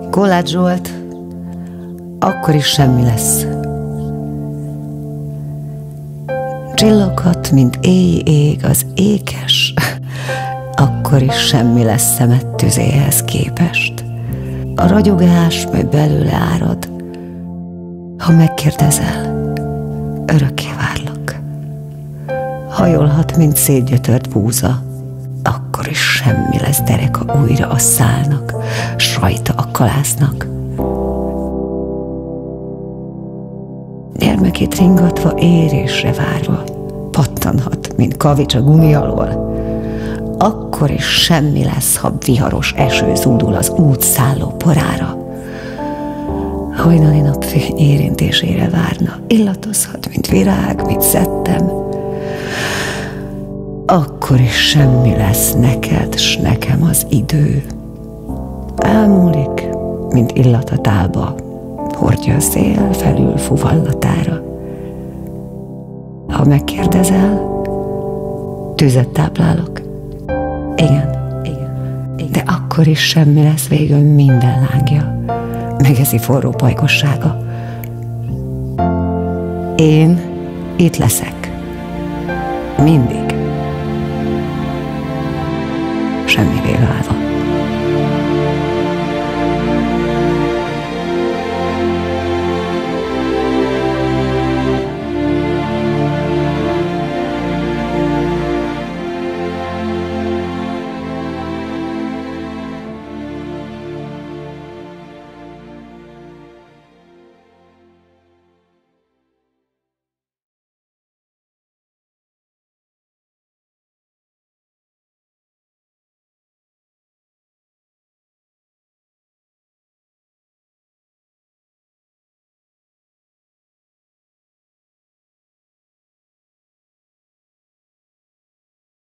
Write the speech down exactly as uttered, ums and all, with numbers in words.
Kolács Zsolt, akkor is semmi lesz. Csilloghat, mint éj ég az ékes, akkor is semmi lesz szemed tüzéhez képest. A ragyogás majd belőle árad. Ha megkérdezel, örökké várlak. Hajolhat, mint szétgyötört búza, akkor is semmi lesz dereka újra a szálnak, s rajta a kalásznak. Gyermekét ringatva, érésre várva, pattanhat, mint kavics a gumi alól. Akkor is semmi lesz, ha viharos eső zúdul az útszálló porára. Hajnali napfény érintésére várna, illatozhat, mint virág, mint szettem. Akkor is semmi lesz neked, s nekem az idő. Elmúlik, mint illat a tálba, hordja a szél felül fuvallatára. Ha megkérdezel, tüzet táplálok. Igen, igen, igen. De akkor is semmi lesz végül minden lángja, megeszi forró pajkossága. Én itt leszek. Mindig. Semmivé válva.